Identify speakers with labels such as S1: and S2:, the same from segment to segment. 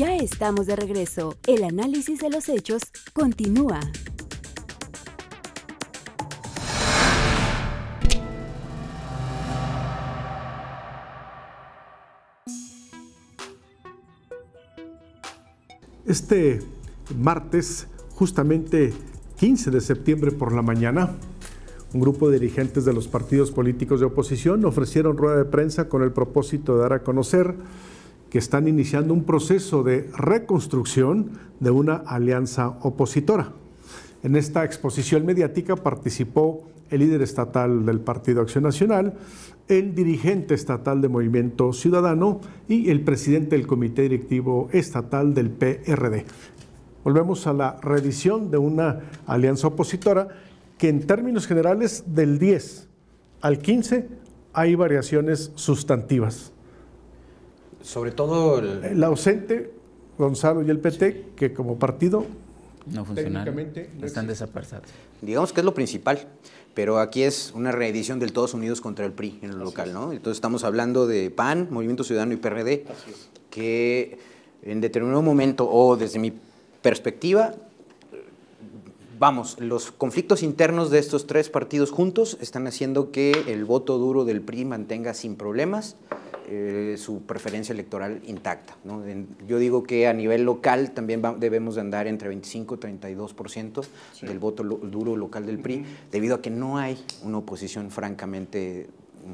S1: Ya estamos de regreso. El análisis de los hechos continúa.
S2: Este martes, justamente 15 de septiembre por la mañana, un grupo de dirigentes de los partidos políticos de oposición ofrecieron rueda de prensa con el propósito de dar a conocer que están iniciando un proceso de reconstrucción de una alianza opositora. En esta exposición mediática participó el líder estatal del Partido Acción Nacional, el dirigente estatal de Movimiento Ciudadano y el presidente del Comité Directivo Estatal del PRD. Volvemos a la reedición de una alianza opositora que en términos generales del 10 al 15 hay variaciones sustantivas.
S3: Sobre todo
S2: el ausente, Gonzalo y el PT, que como partido
S4: no funcionaron, están desaparecidos.
S3: Digamos que es lo principal, pero aquí es una reedición del Todos Unidos contra el PRI en el local, ¿no? Entonces estamos hablando de PAN, Movimiento Ciudadano y PRD, que en determinado momento, o desde mi perspectiva, vamos, los conflictos internos de estos tres partidos juntos están haciendo que el voto duro del PRI mantenga sin problemas su preferencia electoral intacta, ¿no? Yo digo que a nivel local también debemos de andar entre 25 y 32% del voto duro local del PRI, debido a que no hay una oposición francamente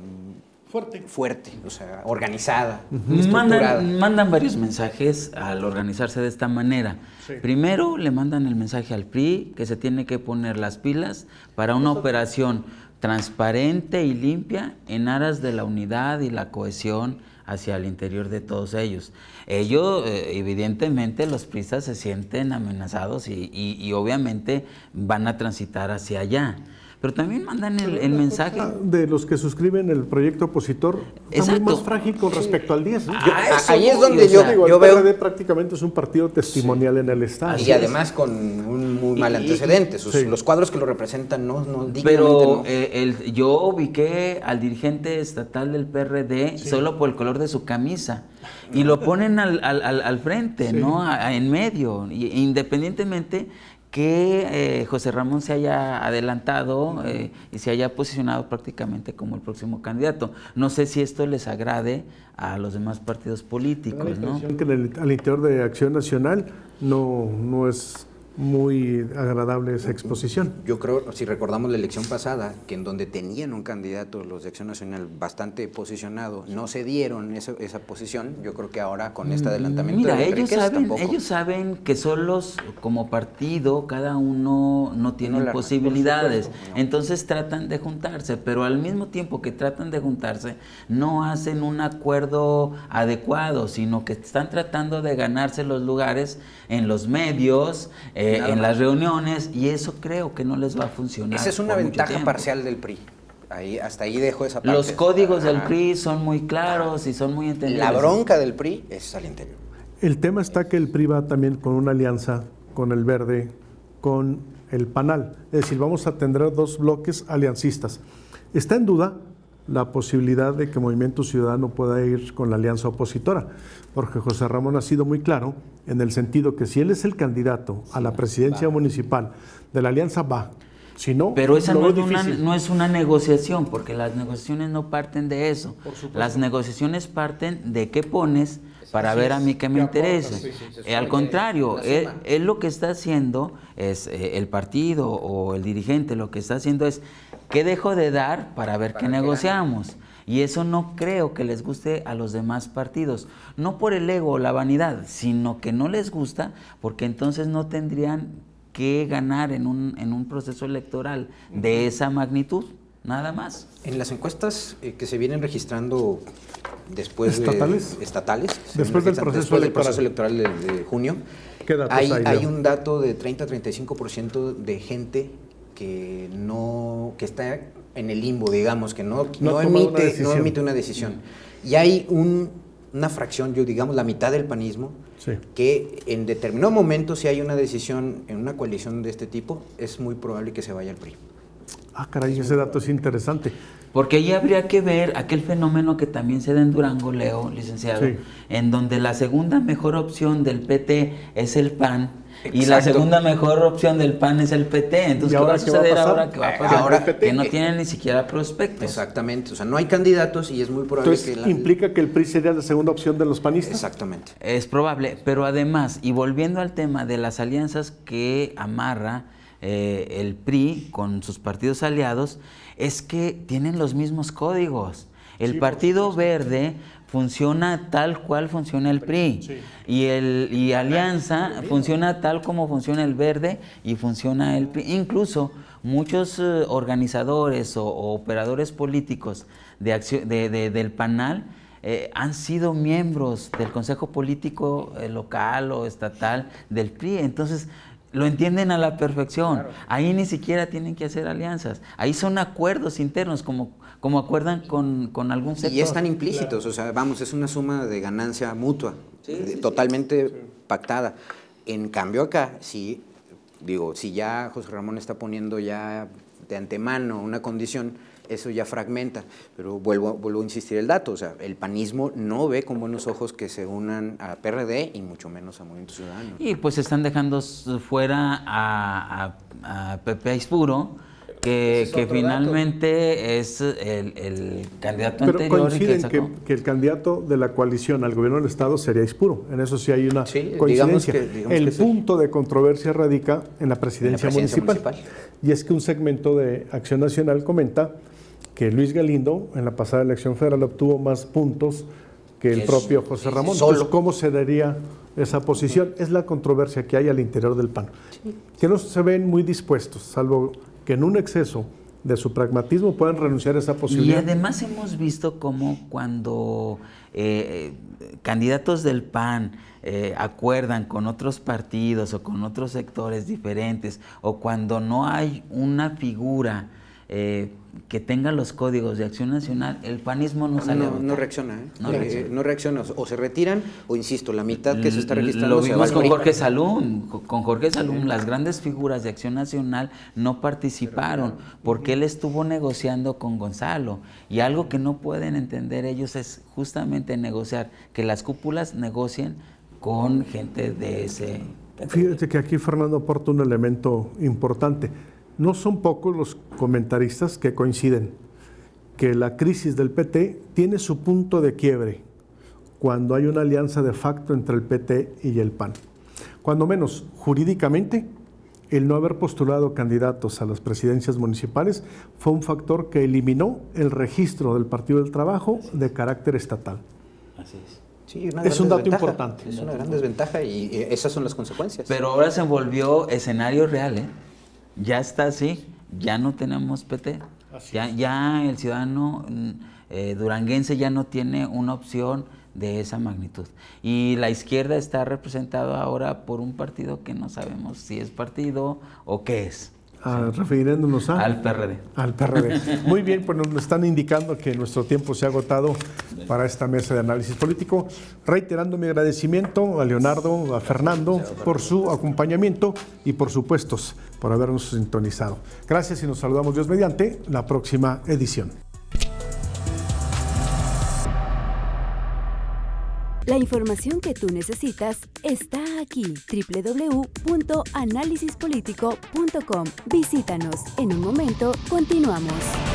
S3: fuerte, o sea, organizada, estructurada.
S4: Mandan varios mensajes al organizarse de esta manera. Sí. Primero le mandan el mensaje al PRI que se tiene que poner las pilas para una operación transparente y limpia en aras de la unidad y la cohesión hacia el interior de todos ellos. Ellos, evidentemente, los priistas se sienten amenazados y obviamente van a transitar hacia allá. Pero también mandan el mensaje
S2: de los que suscriben el proyecto opositor está muy más frágil con respecto al 10.
S3: Ahí es donde yo veo.
S2: El PRD prácticamente es un partido testimonial en el Estado.
S3: Y además con un muy mal antecedente. Los cuadros que lo representan no
S4: pero yo ubiqué al dirigente estatal del PRD solo por el color de su camisa. Y lo ponen al frente, ¿no? En medio, independientemente que José Ramón se haya adelantado y se haya posicionado prácticamente como el próximo candidato. No sé si esto les agrade a los demás partidos políticos, ¿no?
S2: Que al interior de Acción Nacional no es muy agradable esa exposición.
S3: Yo creo, si recordamos la elección pasada, que en donde tenían un candidato los de Acción Nacional bastante posicionado, no se dieron esa posición. Yo creo que ahora con este adelantamiento de
S4: ellos saben que solos como partido cada uno no tiene posibilidades, entonces tratan de juntarse, pero al mismo tiempo que tratan de juntarse no hacen un acuerdo adecuado, sino que están tratando de ganarse los lugares en los medios, en las reuniones, y eso creo que no les va a funcionar.
S3: Esa es una ventaja parcial del PRI. Hasta ahí dejo esa parte.
S4: Los códigos del PRI son muy claros y son muy entendibles.
S3: La bronca del PRI es al interior.
S2: El tema está que el PRI va también con una alianza con el Verde, con el PANAL. Es decir, vamos a tener dos bloques aliancistas. Está en duda la posibilidad de que Movimiento Ciudadano pueda ir con la alianza opositora, porque José Ramón ha sido muy claro en el sentido que si él es el candidato a la presidencia municipal de la alianza, va. Si no,
S4: pero esa no es una negociación, porque las negociaciones no parten de eso. Las negociaciones parten de qué pones para ver a mí qué me interesa. Al contrario, él lo que está haciendo es, el partido o el dirigente lo que está haciendo es, ¿qué dejo de dar para ver qué negociamos? Y eso no creo que les guste a los demás partidos, no por el ego o la vanidad, sino que no les gusta porque entonces no tendrían que ganar en un proceso electoral de esa magnitud, nada más.
S3: En las encuestas que se vienen registrando después
S2: estatales después del proceso
S3: electoral de junio, hay un dato de 30-35% de gente que está en el limbo, digamos, que no emite una decisión. Y hay una fracción, digamos la mitad del panismo, que en determinado momento, si hay una decisión en una coalición de este tipo, es muy probable que se vaya al PRI.
S2: Ah, caray, ese dato es interesante.
S4: Porque ahí habría que ver aquel fenómeno que también se da en Durango, Leo, licenciado, sí, en donde la segunda mejor opción del PT es el PAN. Exacto. Y la segunda mejor opción del PAN es el PT. Entonces, ¿qué va a suceder ahora? ¿Qué va a pasar? Ahora, que no tienen ni siquiera prospectos.
S3: Exactamente. O sea, no hay candidatos y es muy probable.
S2: Entonces, ¿implica que el PRI sería la segunda opción de los panistas?
S3: Exactamente.
S4: Es probable. Pero además, y volviendo al tema de las alianzas que amarra el PRI con sus partidos aliados, es que tienen los mismos códigos. El Partido Verde funciona tal cual funciona el PRI, sí, y Alianza funciona tal como funciona el Verde y funciona el PRI. Incluso muchos organizadores o operadores políticos del PANAL han sido miembros del Consejo Político local o estatal del PRI. Entonces, lo entienden a la perfección. Claro. Ahí ni siquiera tienen que hacer alianzas. Ahí son acuerdos internos, como acuerdan con algún sector.
S3: Y están implícitos, claro. O sea, vamos, es una suma de ganancia mutua, totalmente pactada. En cambio acá, sí, digo, si ya José Ramón está poniendo ya de antemano una condición, eso ya fragmenta, pero vuelvo a insistir el dato, o sea, el panismo no ve con buenos ojos que se unan a PRD y mucho menos a Movimiento Ciudadano.
S4: Y pues están dejando fuera a Pepe Aispuro, que finalmente es el candidato
S2: pero
S4: anterior.
S2: Coinciden que el candidato de la coalición al gobierno del Estado sería Aispuro. En eso sí hay una coincidencia. Digamos el punto de controversia radica en la presidencia municipal. Y es que un segmento de Acción Nacional comenta que Luis Galindo en la pasada elección federal obtuvo más puntos que el propio José Ramón. Entonces, ¿cómo se daría esa posición? Es la controversia que hay al interior del PAN. Que no se ven muy dispuestos, salvo que en un exceso de su pragmatismo puedan renunciar a esa posibilidad.
S4: Y además hemos visto cómo cuando candidatos del PAN acuerdan con otros partidos o con otros sectores diferentes, o cuando no hay una figura que tenga los códigos de Acción Nacional, el panismo no sale.
S3: No reacciona, no reacciona. O se retiran, o insisto, la mitad que se está registrando.
S4: Lo vimos con Jorge Salum. Con Jorge Salum, las grandes figuras de Acción Nacional no participaron porque él estuvo negociando con Gonzalo. Y algo que no pueden entender ellos es justamente negociar, que las cúpulas negocien con gente de ese.
S2: Fíjate que aquí Fernando aporta un elemento importante. No son pocos los comentaristas que coinciden que la crisis del PT tiene su punto de quiebre cuando hay una alianza de facto entre el PT y el PAN. Cuando menos jurídicamente, el no haber postulado candidatos a las presidencias municipales fue un factor que eliminó el registro del Partido del Trabajo de carácter estatal.
S3: Así es. Sí,
S2: es un dato importante.
S3: Es una gran desventaja y esas son las consecuencias.
S4: Pero ahora se volvió escenario real, Ya está así, ya no tenemos PT. Ya el ciudadano duranguense ya no tiene una opción de esa magnitud. Y la izquierda está representada ahora por un partido que no sabemos si es partido o qué es.
S2: Refiriéndonos
S4: al PRD.
S2: Al PRD. Muy bien, pues nos están indicando que nuestro tiempo se ha agotado para esta mesa de análisis político. Reiterando mi agradecimiento a Leonardo, a Fernando por su acompañamiento y por supuesto por habernos sintonizado. Gracias y nos saludamos Dios mediante la próxima edición.
S1: La información que tú necesitas está aquí. www.análisispolitico.com. Visítanos. En un momento, continuamos.